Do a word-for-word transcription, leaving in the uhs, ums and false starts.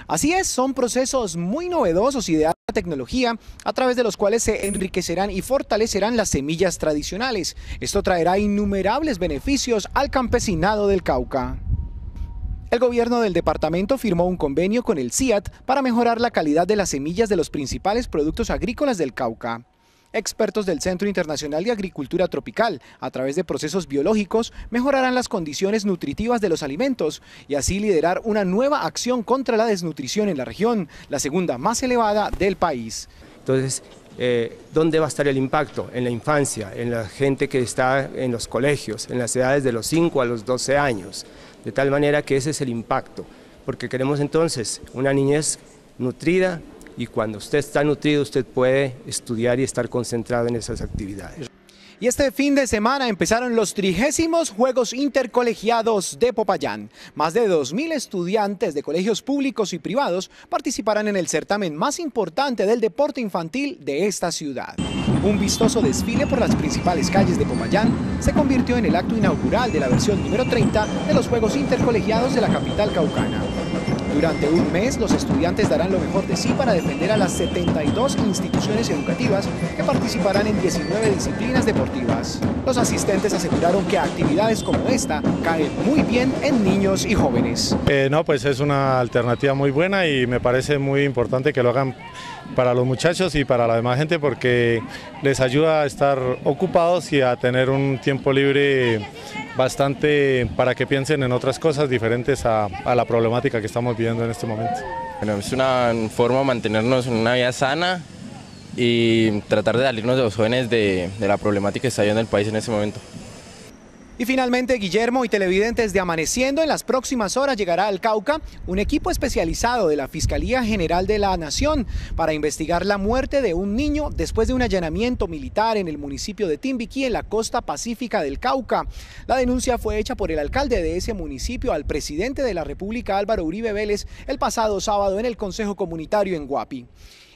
Así es, son procesos muy novedosos y de alta tecnología a través de los cuales se enriquecerán y fortalecerán las semillas tradicionales. Esto traerá innumerables beneficios al campesinado del Cauca. El gobierno del departamento firmó un convenio con el C I A T para mejorar la calidad de las semillas de los principales productos agrícolas del Cauca. Expertos del Centro Internacional de Agricultura Tropical, a través de procesos biológicos, mejorarán las condiciones nutritivas de los alimentos y así liderar una nueva acción contra la desnutrición en la región, la segunda más elevada del país. Entonces, eh, ¿dónde va a estar el impacto? En la infancia, en la gente que está en los colegios, en las edades de los cinco a los doce años, de tal manera que ese es el impacto, porque queremos entonces una niñez nutrida, y cuando usted está nutrido, usted puede estudiar y estar concentrado en esas actividades. Y este fin de semana empezaron los trigésimos Juegos Intercolegiados de Popayán. Más de dos mil estudiantes de colegios públicos y privados participarán en el certamen más importante del deporte infantil de esta ciudad. Un vistoso desfile por las principales calles de Popayán se convirtió en el acto inaugural de la versión número treinta de los Juegos Intercolegiados de la capital caucana. Durante un mes, los estudiantes darán lo mejor de sí para defender a las setenta y dos instituciones educativas que participarán en diecinueve disciplinas deportivas. Los asistentes aseguraron que actividades como esta caen muy bien en niños y jóvenes. Eh, no, pues es una alternativa muy buena y me parece muy importante que lo hagan para los muchachos y para la demás gente porque les ayuda a estar ocupados y a tener un tiempo libre bastante para que piensen en otras cosas diferentes a, a la problemática que estamos viviendo en este momento. Bueno, es una forma de mantenernos en una vida sana y tratar de salirnos de los jóvenes de, de la problemática que está viviendo el país en este momento. Y finalmente, Guillermo y televidentes de Amaneciendo, en las próximas horas llegará al Cauca un equipo especializado de la Fiscalía General de la Nación para investigar la muerte de un niño después de un allanamiento militar en el municipio de Timbiquí, en la costa pacífica del Cauca. La denuncia fue hecha por el alcalde de ese municipio al presidente de la República, Álvaro Uribe Vélez, el pasado sábado en el Consejo Comunitario en Guapi.